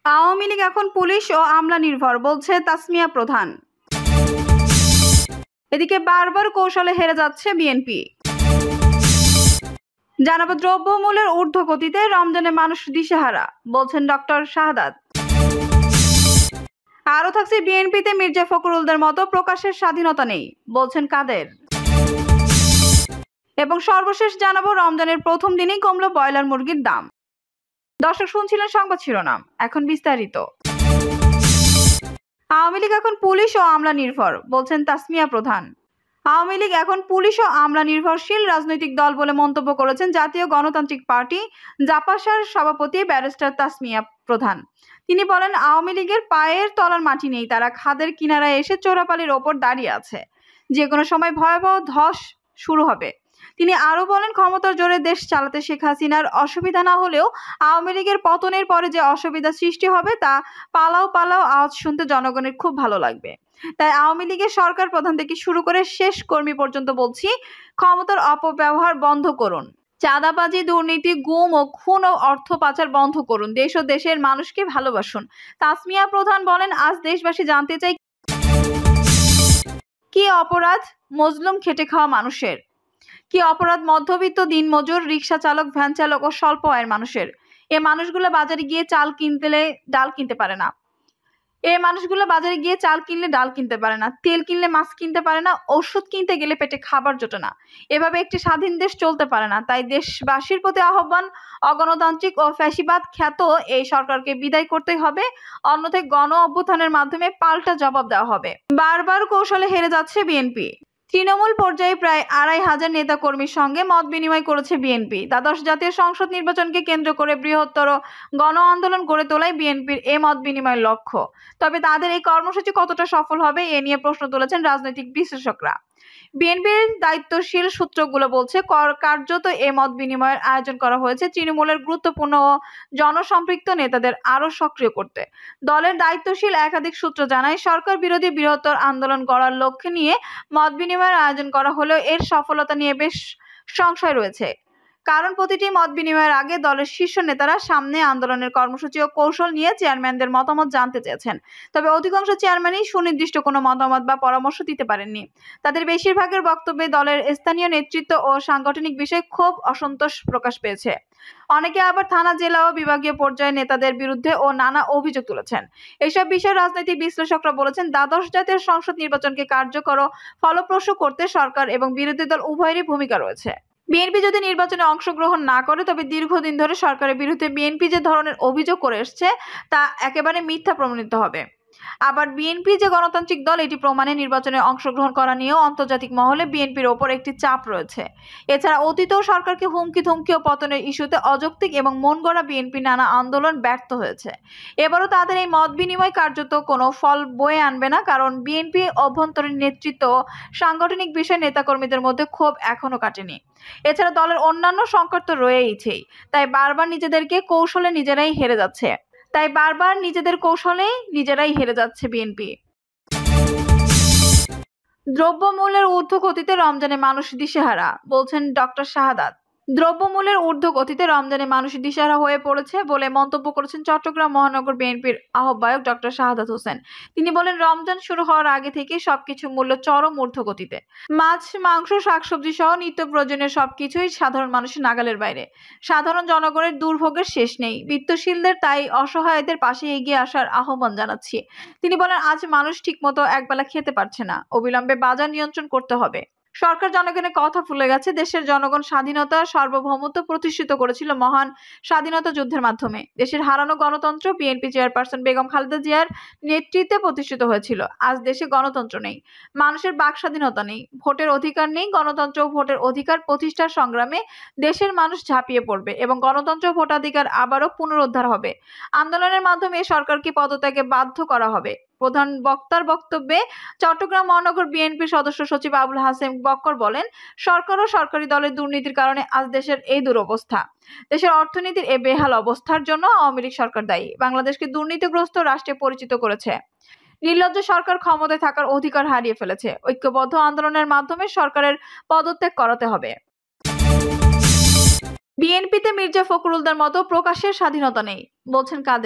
আওয়ামী লীগ এখন পুলিশ ও আমলা নির্ভর, বলছে তাসমিয়া প্রধান। এদিকে বারবার কৌশলে হেরে যাচ্ছে বিএনপি। জানাবো দ্রব্যমূল্যের ঊর্ধ্বগতিতে রমজানে মানুষ দিশেহারা, বলছেন ডক্টর শাহাদাত। আরও থাকছে বিএনপিতে মির্জা ফখরুলদের মতো প্রকাশের স্বাধীনতা নেই, বলছেন কাদের। এবং সর্বশেষ জানাবো রমজানের প্রথম দিনেই কমলো ব্রয়লার মুরগির দাম। দর্শক শুনছিলেন সংবাদ শিরোনাম, এখন বিস্তারিত। আওয়ামী লীগ এখন পুলিশ ও আমলা নির্ভর, বলছেন তাসমিয়া প্রধান। আওয়ামী লীগ এখন পুলিশ ও আমলা নির্ভরশীল রাজনৈতিক দল বলে মন্তব্য করেছেন জাতীয় গণতান্ত্রিক পার্টি জাপাসার সভাপতি ব্যারিস্টার তাসমিয়া প্রধান। তিনি বলেন, আওয়ামী লীগের পায়ের তলার মাটি নেই, তারা খাদের কিনারায় এসে চোরাপালির ওপর দাঁড়িয়ে আছে, যে কোনো সময় ভয়াবহ ধস শুরু হবে। তিনি আরো বলেন, ক্ষমতার জোরে দেশ চালাতে শেখ হাসিনার অসুবিধা না হলেও আওয়ামী লীগের পতনের পরে যে অসুবিধা সৃষ্টি হবে তা পালাও পালাও আওয়াজ শুনতে জনগণের খুব ভালো লাগবে। তাই আওয়ামী লীগের সরকার প্রধান থেকে শুরু করে শেষ কর্মী পর্যন্ত বলছি, ক্ষমতার অপব্যবহার বন্ধ করুন, চাঁদাবাজি, দুর্নীতি, গুম ও খুন ও অর্থ পাচার বন্ধ করুন, দেশ ও দেশের মানুষকে ভালোবাসুন। তাসমিয়া প্রধান বলেন, আজ দেশবাসী জানতে চাই কি অপরাধ মজলুম খেটে খাওয়া মানুষের, কি অপরাধ মধ্যবিত্ত দিনমজুর, রিক্সা চালক, ভ্যান চালক ও স্বল্প আয়ের মানুষের। এ মানুষগুলো বাজারে গিয়ে চাল কিনলে ডাল কিনতে পারে না, তেল কিনলে মাছ কিনতে পারে না, ওষুধ কিনতে গেলে পেটে খাবার জোটে না। এভাবে একটি স্বাধীন দেশ চলতে পারে না। তাই দেশবাসীর প্রতি আহ্বান, অগণতান্ত্রিক ও ফ্যাসিবাদ খ্যাত এই সরকারকে বিদায় করতেই হবে, অন্যথায় গণ অভ্যুত্থানের মাধ্যমে পাল্টা জবাব দেওয়া হবে। বারবার কৌশলে হেরে যাচ্ছে বিএনপি। তৃণমূল পর্যায়ে প্রায় ২৫০০ নেতাকর্মীর সঙ্গে মত বিনিময় করেছে বিএনপি। দ্বাদশ জাতীয় সংসদ নির্বাচনকে কেন্দ্র করে বৃহত্তর গণ আন্দোলন গড়ে তোলাই বিএনপির এ মত বিনিময়ের লক্ষ্য। তবে তাদের এই কর্মসূচি কতটা সফল হবে এ নিয়ে প্রশ্ন তুলেছেন রাজনৈতিক বিশ্লেষকরা। বিএনপির দায়িত্বশীল সূত্রগুলো বলছে, কার্যত এ মত বিনিময়ের আয়োজন করা হয়েছে তৃণমূলের গুরুত্বপূর্ণ ও জনসম্পৃক্ত নেতাদের আরও সক্রিয় করতে। দলের দায়িত্বশীল একাধিক সূত্র জানায়, সরকার বিরোধী বৃহত্তর আন্দোলন গড়ার লক্ষ্যে নিয়ে মত বিনিময়ের আয়োজন করা হলেও এর সফলতা নিয়ে বেশ সংশয় রয়েছে। কারণ প্রতিটি মত বিনিময়ের আগে দলের শীর্ষ নেতারা সামনে আন্দোলনের কর্মসূচি ও কৌশল নিয়ে চেয়ারম্যানদের মতামত জানতে চেয়েছেন। তবে অধিকাংশ চেয়ারম্যানই সুনির্দিষ্ট কোনো মতামত বা পরামর্শ দিতে পারেননি। তাদের বেশিরভাগের বক্তব্যে দলের স্থানীয় নেতৃত্ব ও সাংগঠনিক বিষয়ে ক্ষোভ, অসন্তোষ প্রকাশ পেয়েছে। অনেকে আবার থানা, জেলা ও বিভাগীয় পর্যায়ে নেতাদের বিরুদ্ধে ও নানা অভিযোগ তুলেছেন। এইসব বিষয়ে রাজনৈতিক বিশ্লেষকরা বলেছেন, দ্বাদশ জাতীয় সংসদ নির্বাচনকে কার্যকর ও ফলপ্রসূ করতে সরকার এবং বিরোধী দল উভয়েরই ভূমিকা রয়েছে। বিএনপি যদি নির্বাচনে অংশগ্রহণ না করে, তবে দীর্ঘদিন ধরে সরকারের বিরুদ্ধে বিএনপি যে ধরনের অভিযোগ করে এসছে তা একেবারে মিথ্যা প্রমাণিত হবে। আবার বিএনপি যে গণতান্ত্রিক দল, এটি প্রমাণে নির্বাচনে অংশগ্রহণ করা নিয়েও আন্তর্জাতিক মহলে বিএনপির ওপর একটি চাপ রয়েছে। এছাড়া অতীতেও সরকারকে হুমকি ধমকি ও পতনের ইস্যুতে অযৌক্তিক এবং মন গড়া বিএনপি নানা আন্দোলন ব্যর্থ হয়েছে। এবারও তাদের এই মত বিনিময় কার্যত কোনো ফল বয়ে আনবে না, কারণ বিএনপি অভ্যন্তরীণ নেতৃত্ব ও সাংগঠনিক বিষয়ে নেতাকর্মীদের মধ্যে ক্ষোভ এখনো কাটেনি। এছাড়া দলের অন্যান্য সংকট তো রয়েইছেই। তাই বারবার নিজেদের কৌশলে নিজেরাই হেরে যাচ্ছে বিএনপি। দ্রব্যমূল্যের ঊর্ধ্বগতিতে রমজানে মানুষ দিশেহারা, বলছেন ডক্টর শাহাদাত। দ্রব্যমূল্যের ঊর্ধ্বগতিতে রমজানে মানুষ দিশেহারা হয়ে পড়েছে বলে মন্তব্য করেছেন চট্টগ্রাম মহানগর বিএনপির আহ্বায়ক ডক্টর শাহাদাত হোসেন। তিনি বলেন, রমজান শুরু হওয়ার আগে থেকে সবকিছু মূল্য চরম ঊর্ধ্বগতিতে। মাছ, মাংস, শাকসবজি সহ নিত্য প্রয়োজনীয় সবকিছুই সাধারণ মানুষের নাগালের বাইরে। সাধারণ জনগণের দুর্ভোগের শেষ নেই। বিত্তশীলদের তাই অসহায়দের পাশে এগিয়ে আসার আহ্বান জানাচ্ছি। তিনি বলেন, আজ মানুষ ঠিকমতো একবেলা খেতে পারছে না, অবিলম্বে বাজার নিয়ন্ত্রণ করতে হবে। সরকার জনগণের কথা ভুলে গেছে। দেশের জনগণ স্বাধীনতা, সার্বভৌমত্ব প্রতিষ্ঠিত করেছিল মহান স্বাধীনতা যুদ্ধের মাধ্যমে। দেশের হারানো গণতন্ত্র বিএনপি চেয়ারপারসন বেগম খালেদা জিয়ার নেতৃত্বে প্রতিষ্ঠিত হয়েছিল। আজ দেশে গণতন্ত্র নেই, মানুষের বাক স্বাধীনতা নেই, ভোটের অধিকার নেই। গণতন্ত্র ও ভোটের অধিকার প্রতিষ্ঠার সংগ্রামে দেশের মানুষ ঝাঁপিয়ে পড়বে এবং গণতন্ত্র ও ভোটাধিকার আবারও পুনরুদ্ধার হবে। আন্দোলনের মাধ্যমে সরকারকে পদত্যাগে বাধ্য করা হবে। প্রধান বক্তার বক্তব্যে চট্টগ্রাম মহানগর বিএনপির সদস্য সচিব আবুল হাসেম বক্কর বলেন, সরকার ও সরকারি দলের দুর্নীতির কারণে আজ দেশের এই দুরবস্থা। দেশের অর্থনীতির এই বেহাল অবস্থার জন্য আওয়ামী লীগ সরকার দায়ী। বাংলাদেশকে দুর্নীতিগ্রস্ত রাষ্ট্রে পরিচিত করেছে। নির্লজ্জ সরকার ক্ষমতায় থাকার অধিকার হারিয়ে ফেলেছে। ঐক্যবদ্ধ আন্দোলনের মাধ্যমে সরকারের পদত্যাগ করাতে হবে। বিএনপিতে মির্জা ফখরুলদের মতো প্রকাশের স্বাধীনতা নেই, বলছেন কাদের।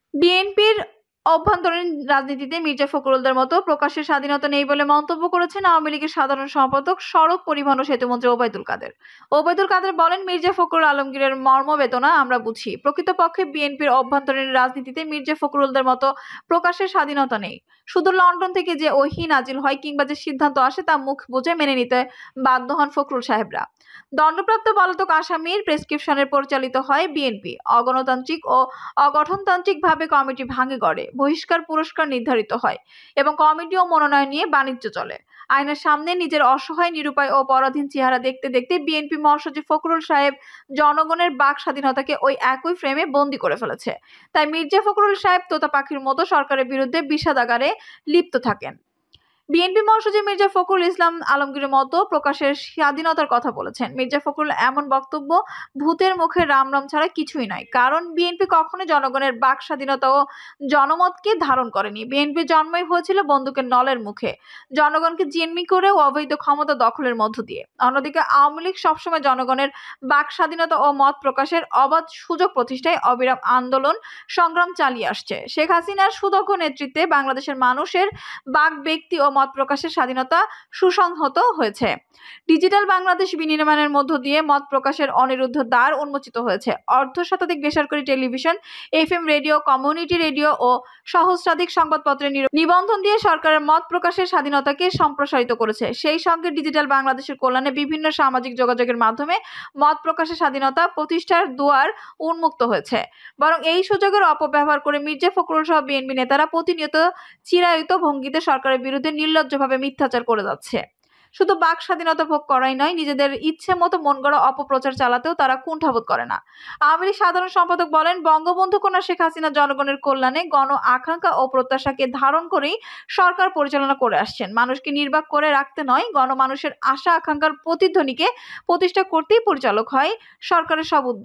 বিএনপির অভ্যন্তরীণ রাজনীতিতে মির্জা ফখরুলদের মতো প্রকাশের স্বাধীনতা নেই বলে মন্তব্য করেছেন আওয়ামী লীগের সাধারণ সম্পাদক সড়ক পরিবহন ও সেতুমন্ত্রী ওবায়দুল কাদের। ওবায়দুল কাদের বলেন, মির্জা ফখরুল আলমগীরের মর্মবেদনা আমরা বুঝি। প্রকৃতপক্ষে বিএনপির অভ্যন্তরীণ রাজনীতিতে মির্জা ফখরুলদের মতো প্রকাশের স্বাধীনতা নেই। শুধু লন্ডন থেকে যে ওহী নাজিল হয় কিংবা যে সিদ্ধান্ত আসে তা মুখ বুঝে মেনে নিতে বাধ্য হন ফখরুল সাহেবরা। দণ্ডপ্রাপ্ত পলাতক আসামির প্রেসক্রিপশনের পরিচালিত হয় বিএনপি। অগণতান্ত্রিক ও অগঠনতান্ত্রিকভাবে কমিটি ভাঙে গড়ে, বহিষ্কার পুরস্কার নির্ধারিত হয় এবং কমিটি ও মনোনয়ন নিয়ে বাণিজ্য চলে। আইনের সামনে নিজের অসহায়, নিরুপায় ও পরাধীন চেহারা দেখতে দেখতে বিএনপি মহাসচিব ফখরুল সাহেব জনগণের বাক স্বাধীনতাকে ওই একই ফ্রেমে বন্দী করে ফেলেছে। তাই মির্জা ফখরুল সাহেব তোতা পাখির মতো সরকারের বিরুদ্ধে বিষাদাগারে লিপ্ত থাকেন। বিএনপি মহাসচিব মির্জা ফখরুল ইসলাম আলমগীরের মতো প্রকাশের স্বাধীনতার কথা বলেছেন। মির্জা ফখরুল এমন বক্তব্য ভূতের মুখে রাম রাম ছাড়া কিছুই নয়। কারণ বিএনপি কখনো জনগণের বাক স্বাধীনতা ও জনমতকে ধারণ করেনি। বিএনপি জন্মই হয়েছিল বন্দুকের নলের মুখে, জনগণকে জিম্মি করে ও অবৈধ ক্ষমতা দখলের মধ্য দিয়ে। অন্যদিকে আওয়ামী লীগ সবসময় জনগণের বাক স্বাধীনতা ও মত প্রকাশের অবাধ সুযোগ প্রতিষ্ঠায় অবিরাম আন্দোলন সংগ্রাম চালিয়ে আসছে। শেখ হাসিনার সুদক্ষ নেতৃত্বে বাংলাদেশের মানুষের বাক, ব্যক্তি ও মত প্রকাশের স্বাধীনতা সুসংহত হয়েছে। ডিজিটাল বাংলাদেশ বিনির্মাণের মধ্য দিয়ে মত প্রকাশের অনিরুদ্ধ দ্বার উন্মোচিত হয়েছে। অর্ধশতাধিক বেসরকারি television, FM radio, community radio ও সহস্রাধিক সংবাদপত্রের নিবন্ধন দিয়ে সরকারের মত প্রকাশের স্বাধীনতাকে সম্প্রসারিত করেছে। সেই সঙ্গে ডিজিটাল বাংলাদেশের কল্যাণে বিভিন্ন সামাজিক যোগাযোগের মাধ্যমে মত প্রকাশের স্বাধীনতা প্রতিষ্ঠার দুয়ার উন্মুক্ত হয়েছে। বরং এই সুযোগের অপব্যবহার করে মির্জা ফখরুল সহ বিএনপি নেতারা প্রতিনিয়ত চিরায়ত ভঙ্গিতে সরকারের বিরুদ্ধে নির্লজ্জভাবে মিথ্যাচার করে যাচ্ছে। শুধু বাক স্বাধীনতা ভোগ করাই নয়, নিজেদের ইচ্ছে মতো মন গড়া অপপ্রচার চালাতেও তারা কুণ্ঠাবোধ করে না। আওয়ামী লীগ সাধারণ সম্পাদক বলেন, বঙ্গবন্ধু কন্যা শেখ হাসিনা জনগণের কল্যাণে গণ আকাঙ্ক্ষা ও প্রত্যাশাকে ধারণ করেই সরকার পরিচালনা করে আসছেন। মানুষকে নির্বাক করে রাখতে নয়, গণমানুষের আশা আকাঙ্ক্ষার প্রতিধ্বনিকে প্রতিষ্ঠা করতেই পরিচালিত হয় সরকারের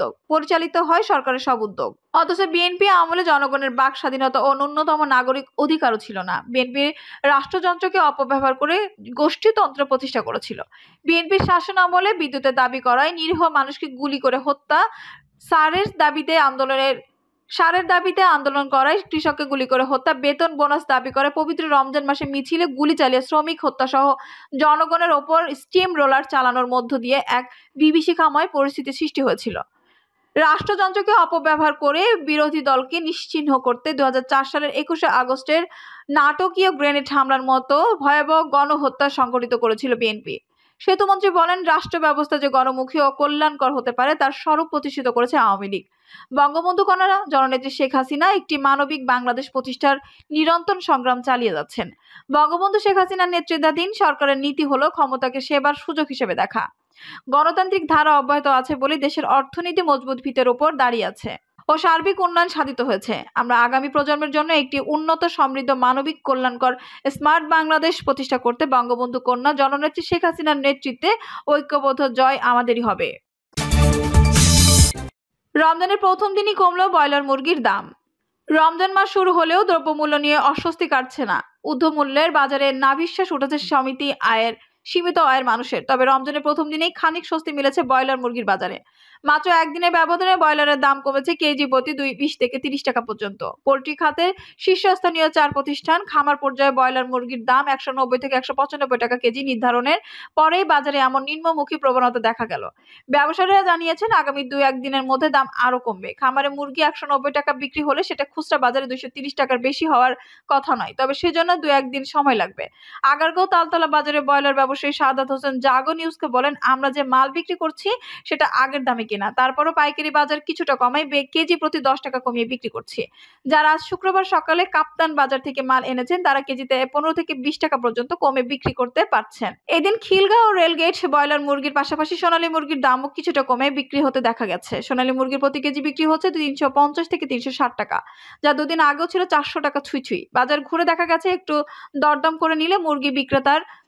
সব উদ্যোগ। অথচ বিএনপি আমলে জনগণের বাক স্বাধীনতা ও ন্যূনতম নাগরিক অধিকারও ছিল না। বিএনপি রাষ্ট্রযন্ত্রকে অপব্যবহার করে গোষ্ঠীতন্ত্র প্রতিষ্ঠা করেছিল। বিএনপির শাসন আমলে বিদ্যুতের দাবি করায় নিরীহ মানুষকে গুলি করে হত্যা, সারের দাবিতে আন্দোলন করায় কৃষককে গুলি করে হত্যা, বেতন বোনাস দাবি করে পবিত্র রমজান মাসে মিছিলে গুলি চালিয়ে শ্রমিক হত্যা সহ জনগণের ওপর স্টিম রোলার চালানোর মধ্য দিয়ে এক বিভীষিকাময় পরিস্থিতি সৃষ্টি হয়েছিল। রাষ্ট্রযন্ত্রকে অপব্যবহার করে বিরোধী দলকে নিশ্চিহ্ন করতে 2004 সালের 21শে আগস্টের নাটকীয় গ্রেনেড হামলার মতো ভয়াবহ গণহত্যা সংঘটিত করেছিল বিএনপি। সেতুমন্ত্রী বলেন, রাষ্ট্র ব্যবস্থা যে গণমুখী ও কল্যাণকর হতে পারে তার স্বরূপ প্রতিষ্ঠিত করেছে আওয়ামী লীগ। বঙ্গবন্ধু কন্যা জননেত্রী শেখ হাসিনা একটি মানবিক বাংলাদেশ প্রতিষ্ঠার নিরন্তর সংগ্রাম চালিয়ে যাচ্ছেন। বঙ্গবন্ধু শেখ হাসিনার নেতৃত্বাধীন সরকারের নীতি হলো ক্ষমতাকে সেবার সুযোগ হিসেবে দেখা। গণতান্ত্রিক ধারা অব্যাহত আছে বলে দেশের অর্থনীতি মজবুত ভিতের উপর দাঁড়িয়ে আছে ও সার্বিক উন্নয়ন সাধিত হয়েছে। আমরা আগামী প্রজন্মের জন্য একটি উন্নত, সমৃদ্ধ, মানবিক, কল্যাণকর, স্মার্ট বাংলাদেশ প্রতিষ্ঠা করতে বঙ্গবন্ধু কন্যা জননেত্রী শেখ হাসিনার নেতৃত্বে ঐক্যবদ্ধ জয় আমাদেরই হবে। রমজানের প্রথম দিনই কমল ব্রয়লার মুরগির দাম। রমজান মাস শুরু হলেও দ্রব্যমূল্য নিয়ে অস্বস্তি কাটছে না। ঊর্ধ্বমূল্যের বাজারে নাভিশ্বাস উঠেছে সীমিত আয়ের মানুষের। তবে রমজানের প্রথম দিনেই খানিক স্বস্তি মিলেছে ব্রয়লার মুরগির বাজারে। মাত্র একদিনের ব্যবধানে ব্রয়লারের দাম কমেছে কেজি প্রতি 20 থেকে 30 টাকা পর্যন্ত। পোল্ট্রি খাতের শীর্ষস্থানীয় 4 প্রতিষ্ঠান খামার পর্যায়ে ব্রয়লার মুরগির দাম 190 থেকে 195 টাকা কেজি নির্ধারণের পরেই বাজারে এমন নিম্নমুখী প্রবণতা দেখা গেল। ব্যবসায়ীরা জানিয়েছেন, আগামী 2-1 দিনের মধ্যে দাম আরো কমবে। খামারে মুরগি 190 টাকা বিক্রি হলে সেটা খুচরা বাজারে 230 টাকার বেশি হওয়ার কথা নয়। তবে সেজন্য 2-1 দিন সময় লাগবে। আগারগাঁও তালতলা বাজারে ব্রয়লার ব্যবসায়ী সাদাত হোসেন জাগো নিউজকে বলেন, আমরা যে মাল বিক্রি করছি সেটা আগের দামে কিনা, তারপরও পাইকারি বাজার কিছুটা কমায় কেজি প্রতি 10 টাকা কমিয়ে বিক্রি করছি। যারা আজ শুক্রবার সকালে কাপ্তান বাজার থেকে মাল এনেছেন তারা কেজিতে 15 থেকে 20 টাকা পর্যন্ত কমে বিক্রি করতে পারছেন। এদিন খিলগাঁও রেলগেট ব্রয়লার মুরগির পাশাপাশি সোনালী মুরগির দামও কিছুটা কমে বিক্রি হতে দেখা গেছে। সোনালী মুরগির প্রতি কেজি বিক্রি হচ্ছে 350 থেকে 360 টাকা, যা দুদিন আগেও ছিল 400 টাকা ছুঁই। বাজার ঘুরে দেখা গেছে একটু দরদাম করে নিলে মুরগি বিক্রেতার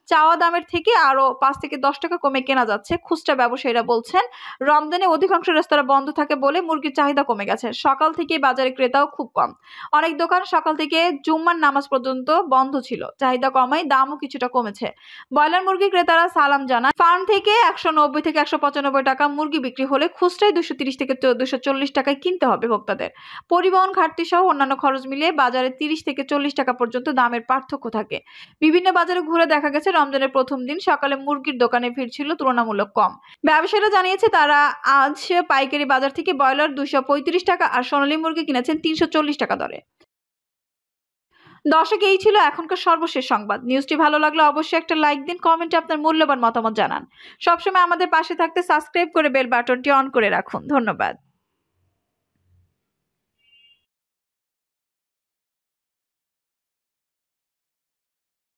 চাওয়া দামের থেকে আরো 5 থেকে 10 টাকা কমে কেনা যাচ্ছে। খুচরা ব্যবসায়ীরা বলছেন, রমজানে অধিকাংশ রেস্তোরাঁ বন্ধ থাকে বলে মুরগির চাহিদা কমে গেছে। সকাল থেকে বাজারে ক্রেতাও খুব কম। অনেক দোকান সকাল থেকে জুম্মার নামাজ পর্যন্ত বন্ধ ছিল। চাহিদা কমায় দামও কিছুটা কমেছে। ব্রয়লার মুরগি ক্রেতারা সালাম জানান, ফার্ম থেকে 190 থেকে 195 টাকা মুরগি বিক্রি হলে খুচরায় 230 থেকে 240 টাকায় কিনতে হবে ভোক্তাদের। পরিবহন ঘাটতি সহ অন্যান্য খরচ মিলিয়ে বাজারে 30 থেকে 40 টাকা পর্যন্ত দামের পার্থক্য থাকে। বিভিন্ন বাজারে ঘুরে দেখা গেছে রমজানের প্রথম দিন সকালে মুরগির দোকানে ভিড় ছিল তুলনামূলক কম। ব্যবসায়ীরা জানিয়েছে, তারা আজ পাইকারি বাজার থেকে ব্রয়লার 235 টাকা আর সোনালী মুরগি কিনেছেন 340 টাকা দরে। দর্শক, এই ছিল এখনকার সর্বশেষ সংবাদ। নিউজটি ভালো লাগলে অবশ্যই একটা লাইক দিন, কমেন্টে আপনার মূল্যবান মতামত জানান। সবসময় আমাদের পাশে থাকতে সাবস্ক্রাইব করে বেল বাটনটি অন করে রাখুন। ধন্যবাদ।